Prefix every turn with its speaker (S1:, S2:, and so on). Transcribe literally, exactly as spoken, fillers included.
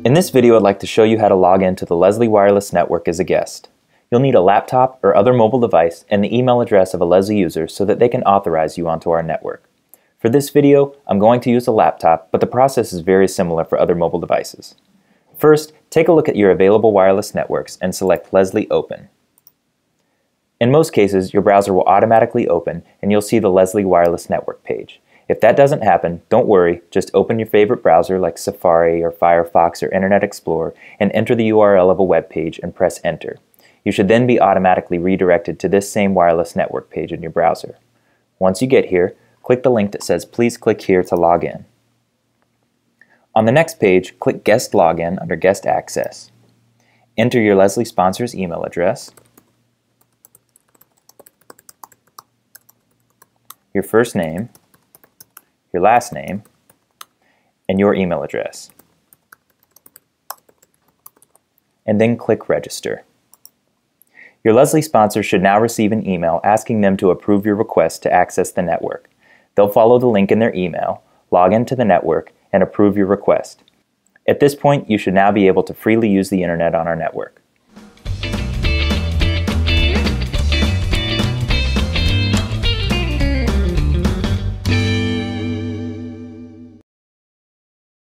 S1: In this video, I'd like to show you how to log in to the Lesley wireless network as a guest. You'll need a laptop or other mobile device and the email address of a Lesley user so that they can authorize you onto our network. For this video, I'm going to use a laptop, but the process is very similar for other mobile devices. First, take a look at your available wireless networks and select Lesley Open. In most cases, your browser will automatically open and you'll see the Lesley wireless network page. If that doesn't happen, don't worry, just open your favorite browser like Safari or Firefox or Internet Explorer and enter the U R L of a web page and press enter. You should then be automatically redirected to this same wireless network page in your browser. Once you get here, click the link that says please click here to log in. On the next page, click Guest Login under Guest Access. Enter your Lesley sponsor's email address, your first name, your last name, and your email address. And then click Register. Your Lesley sponsor should now receive an email asking them to approve your request to access the network. They'll follow the link in their email, log into the network, and approve your request. At this point, you should now be able to freely use the internet on our network.